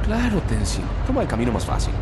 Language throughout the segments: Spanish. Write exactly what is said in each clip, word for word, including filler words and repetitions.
Claro, Tenzin. Toma el camino más fácil.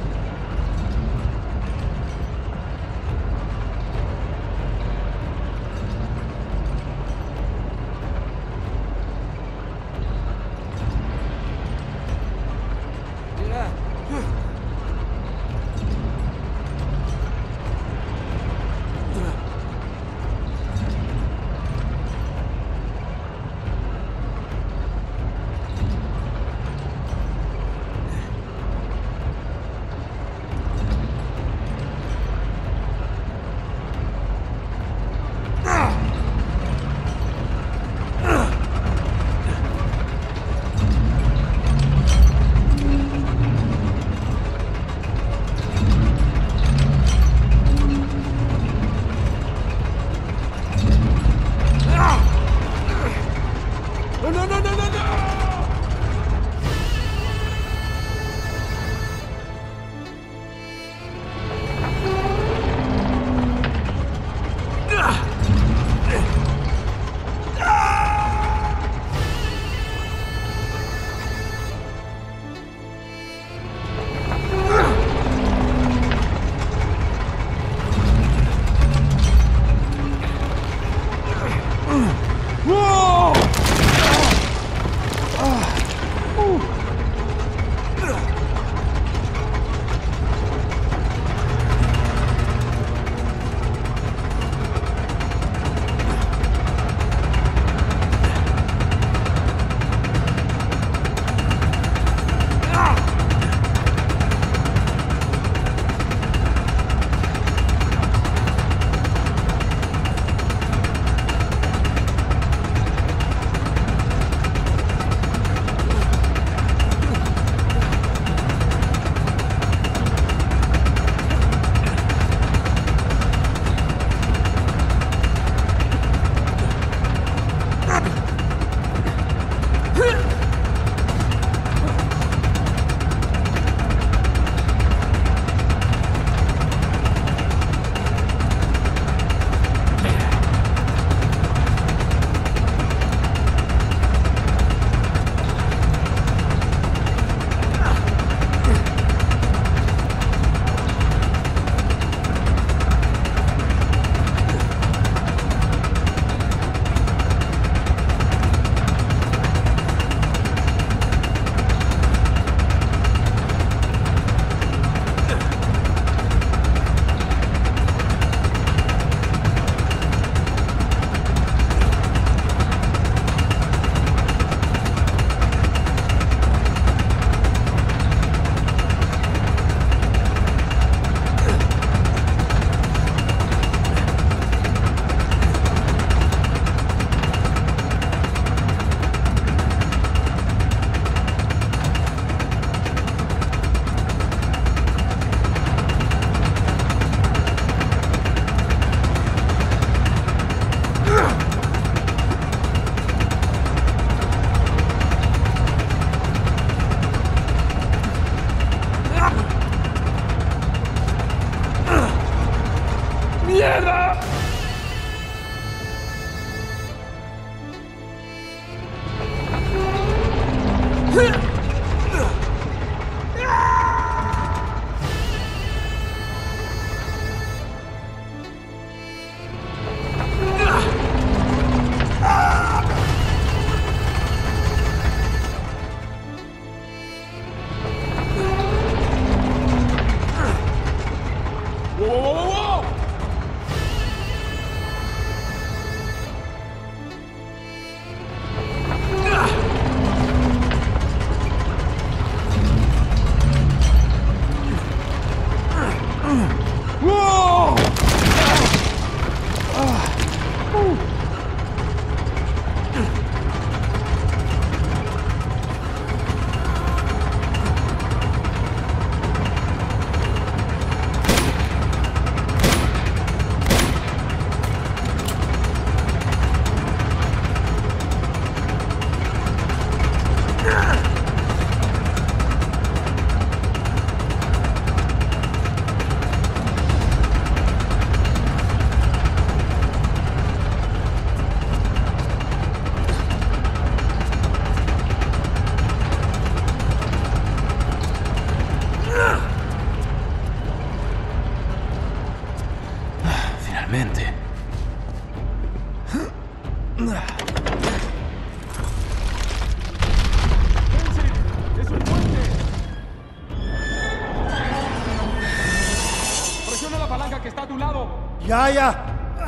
Ya, ya.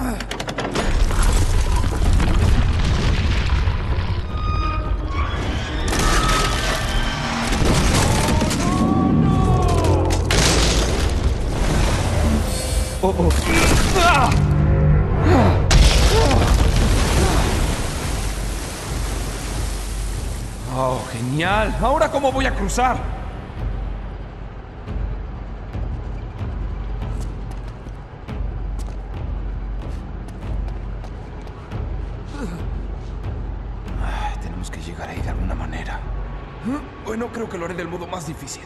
Oh, oh. ¡Ah! Oh, genial. ¿Ahora cómo voy a cruzar? Ay, tenemos que llegar ahí de alguna manera. Bueno, creo que lo haré del modo más difícil.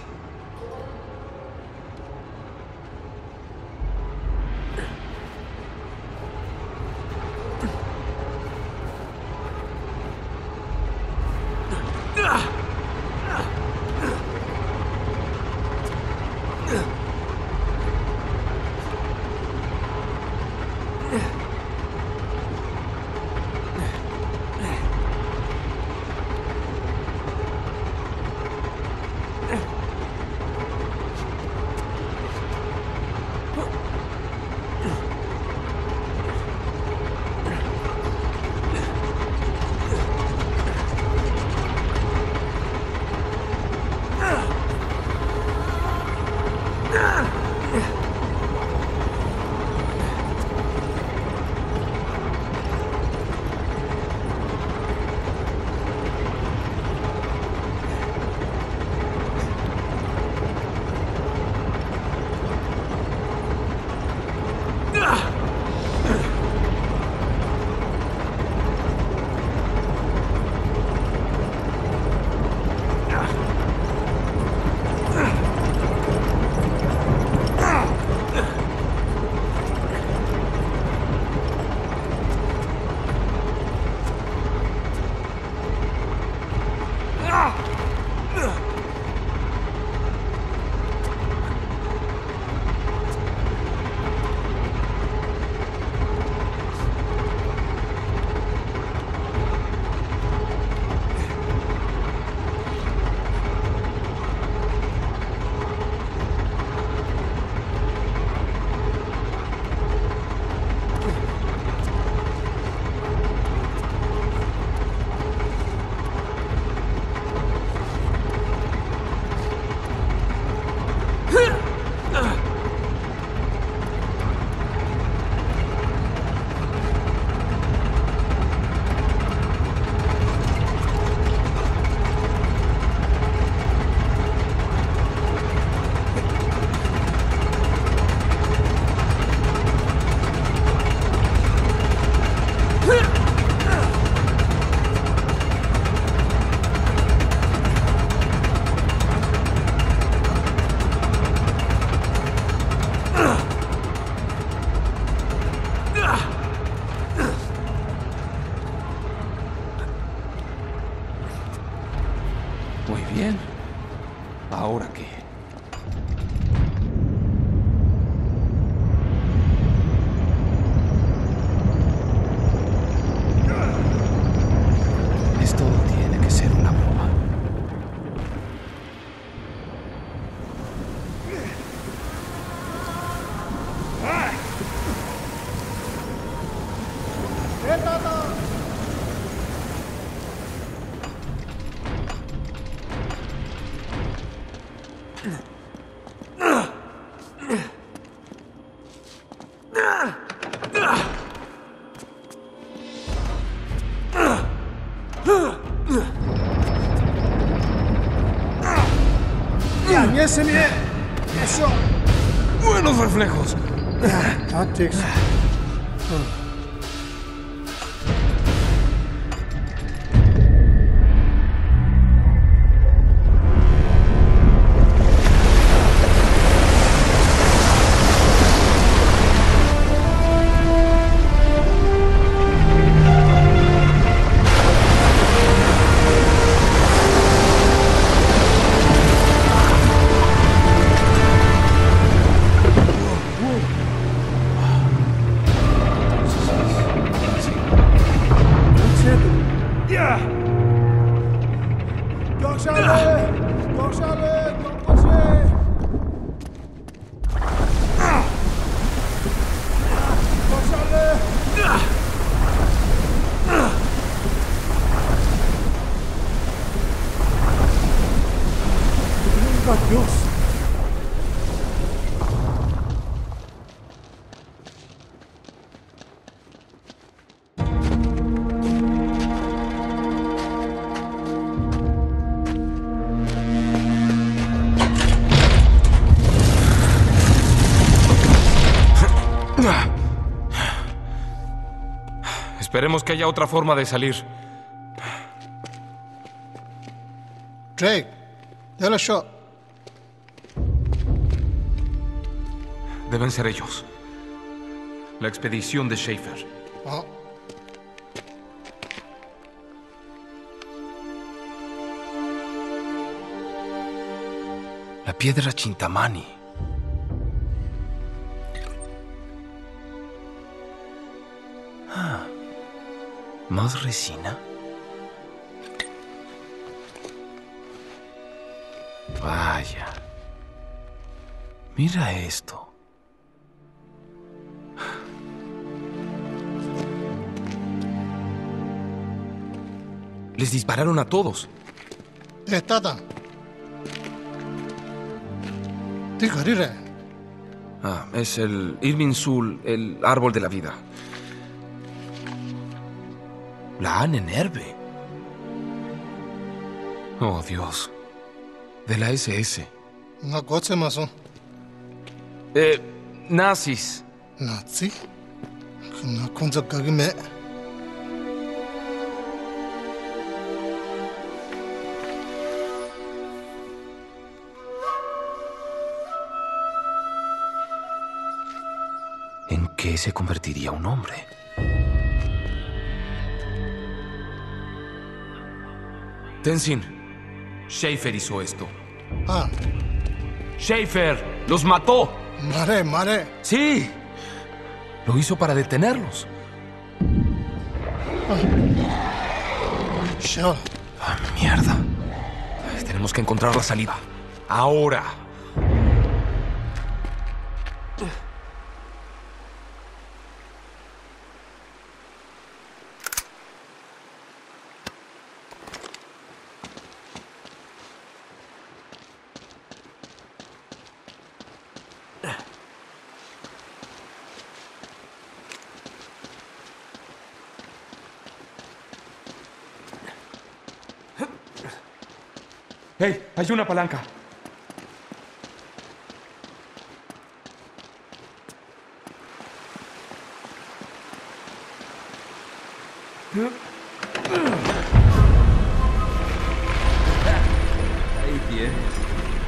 Muy bien. ¿Ahora qué? Esto tiene que ser una broma. Ese mnie! Eso! ¡Buenos reflejos! Tactics. Dios. Esperemos que haya otra forma de salir. Drake, dale shot. Deben ser ellos. La expedición de Schaefer. Ah. La piedra Chintamani. Ah. ¿Más resina? Vaya. Mira esto. Les dispararon a todos. Eh, Tata. Tigarire. Ah, es el Irving Sul, el árbol de la vida. La Ahnenerbe. Oh, Dios. De la S S. Una cosa más. Eh, nazis. Nazi. Una cosa que me. ¿En qué se convertiría un hombre? Tenzin, Schaefer hizo esto. Ah, ¡Schaefer! ¡Los mató! mare, mare. ¡Sí! Lo hizo para detenerlos. Show. ¡Ah, mierda! Tenemos que encontrar la salida. ¡Ahora! ¡Hey! ¡Hay una palanca! Ahí tienes.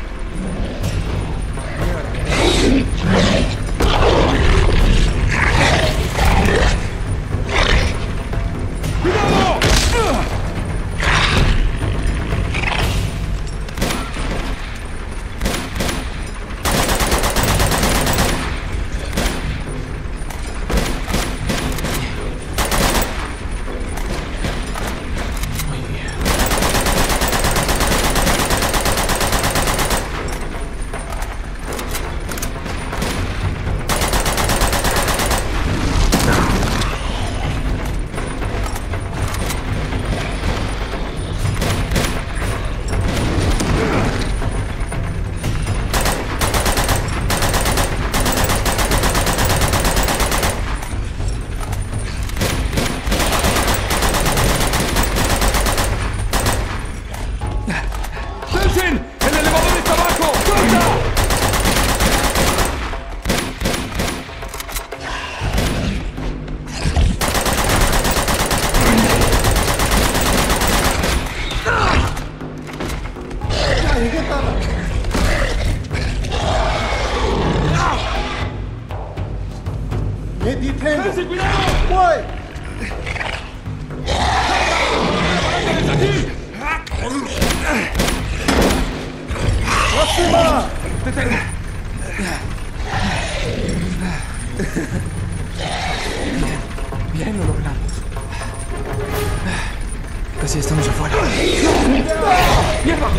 ¡Tenzin, cuidado! ¡Voy! ¡Próxima! Bien, lo logramos. Casi estamos afuera. ¡Mierda!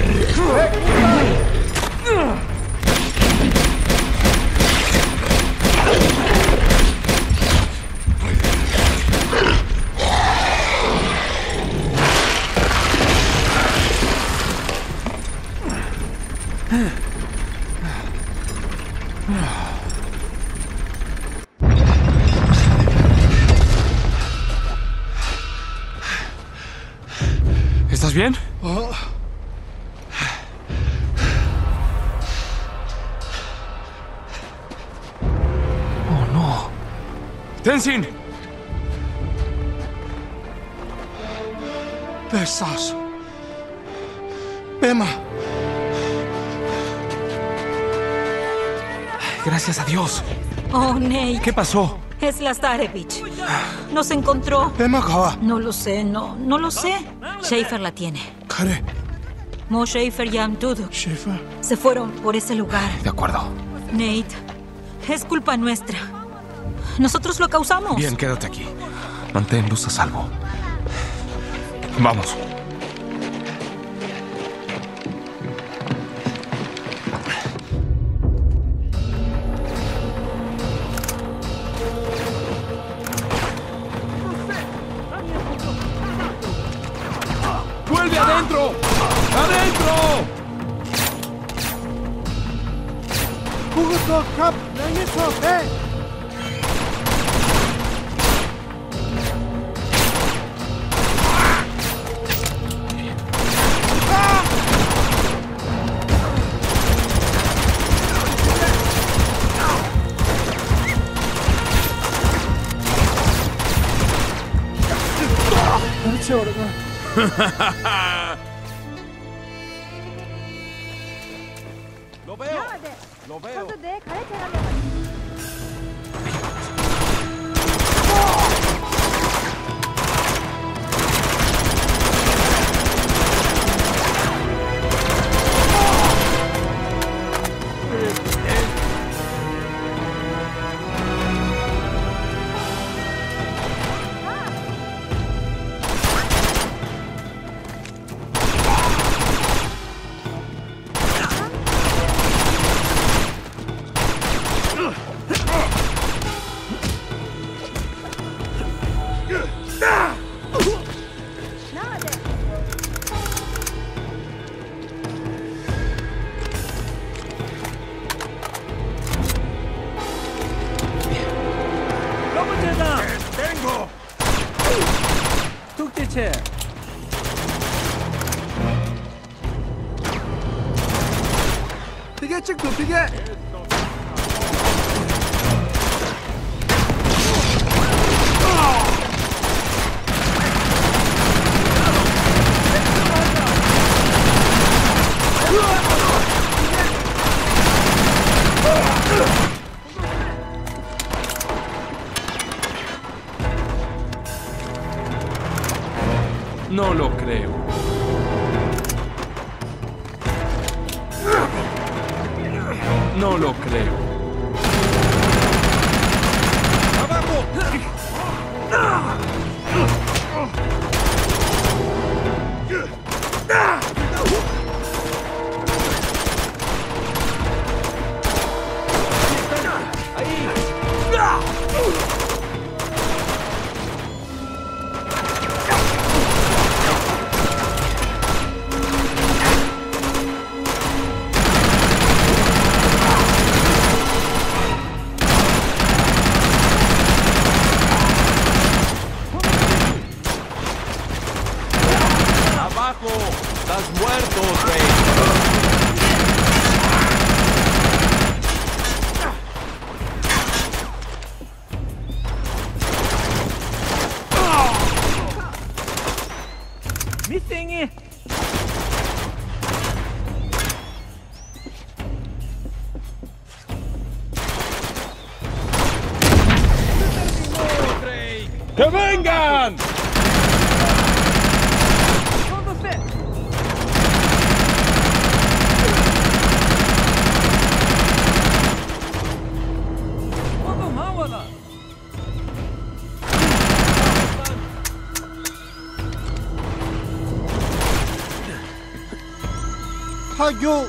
¿Estás bien? Oh. Oh, no. ¡Tenzin! Pesas. Pema. Gracias a Dios. Oh, Nate. ¿Qué pasó? Es la Starevich. Nos encontró. Pema kawa. No lo sé, no, no lo sé. Schaefer la tiene. Kare. Mo Schaefer y Am Duduk Schaefer. se fueron por ese lugar. De acuerdo. Nate, es culpa nuestra. Nosotros lo causamos. Bien, quédate aquí. Mantén Luz a salvo. Vamos. ¡Vuelve adentro! ¡Adentro! Lo veo. Lo veo. ¡Tengo! 툭지체. 비계 찍도 비계. No lo creo. No lo creo. ¡Abajo! ¡Abajo! ¡Estás muerto, Rey! 미생이. ¡Que vengan! 하교.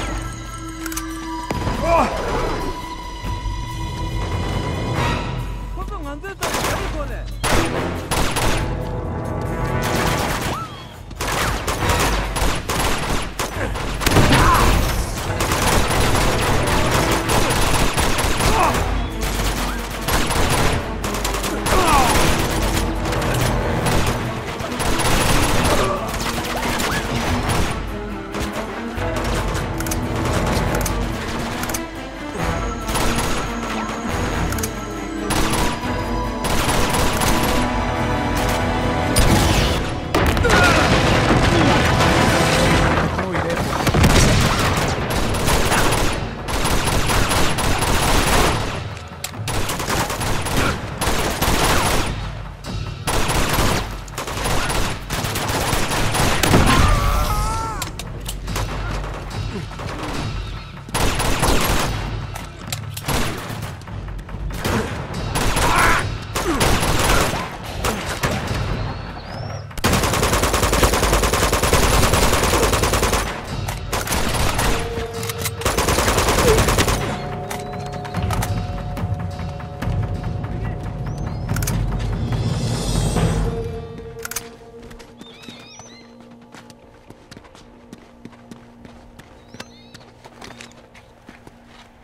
소송 안 됐다. 어디 보내?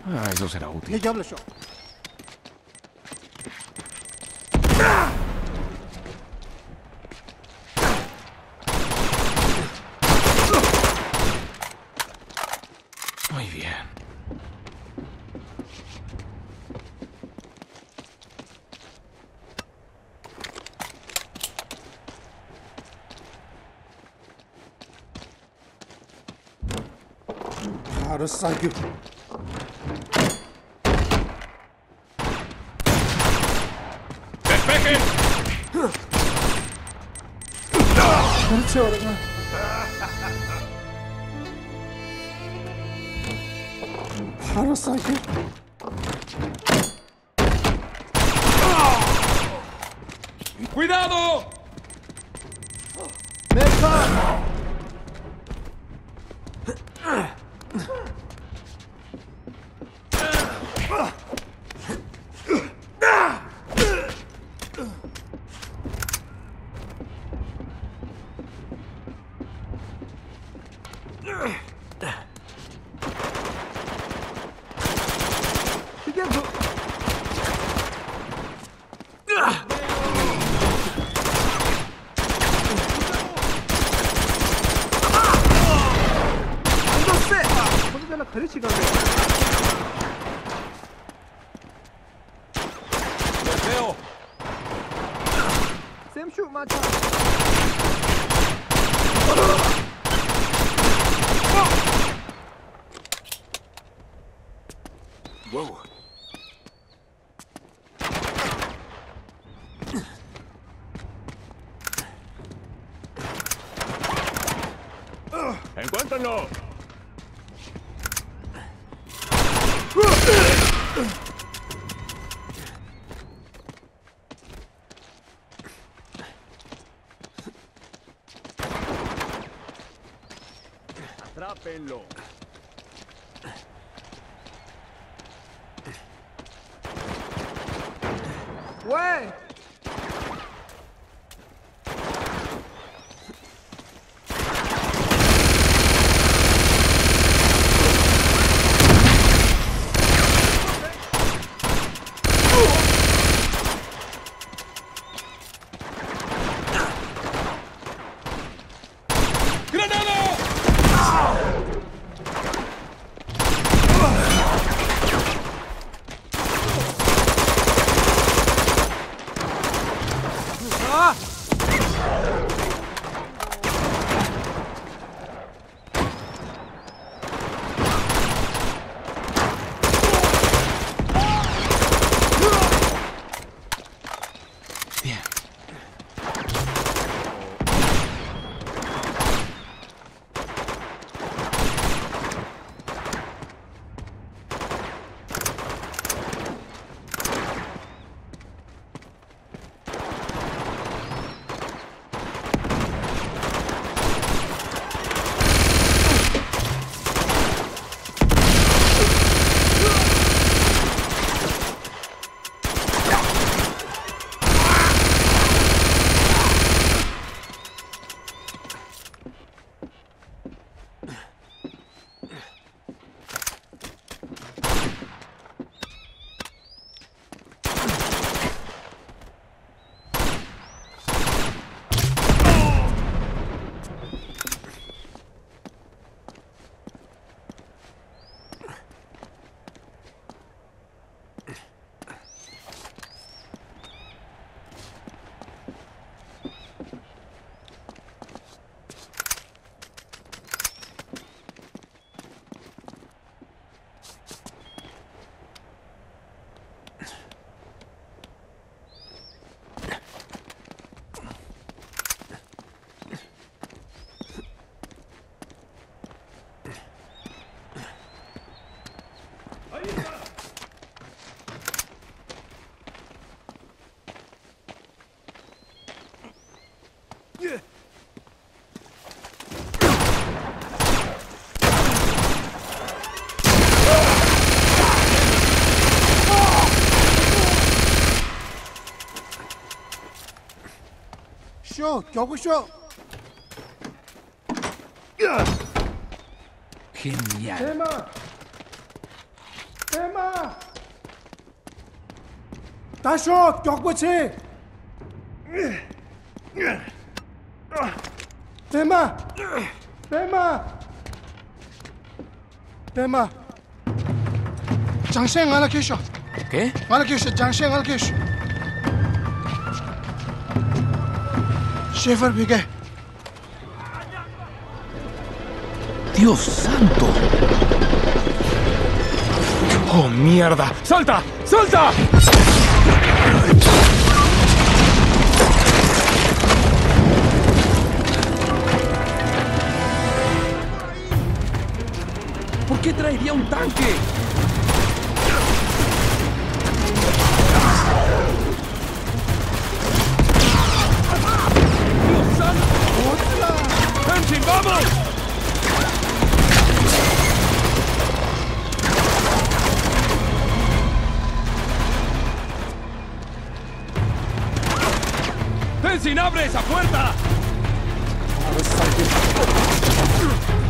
Ah, eso será útil. ये जब लशो Muy bien. Bharat Sahib ¡Despejen! 그렇지 어른아 भारत Sahib ¡Cuidado! ¡Los veo! Same shoot, macho. Wow. ¡Encuéntrenlo! ¡Atrápenlo! Güey. Bien. 쇼 저거 쇼 Genial. Tema! Tasho, 격부치! Tema! Tema! Tema! 장생 하나 계셔. ¿Qué? 하나 계셔. 장생 하나 계셔. Schaefer Bige. ¡Dios santo! ¡Oh, mierda! ¡Salta! ¡Salta! ¿Por qué traería un tanque? ¡Dios santo! ¡Tenzin, vamos! ¡Tenzin, abre esa puerta!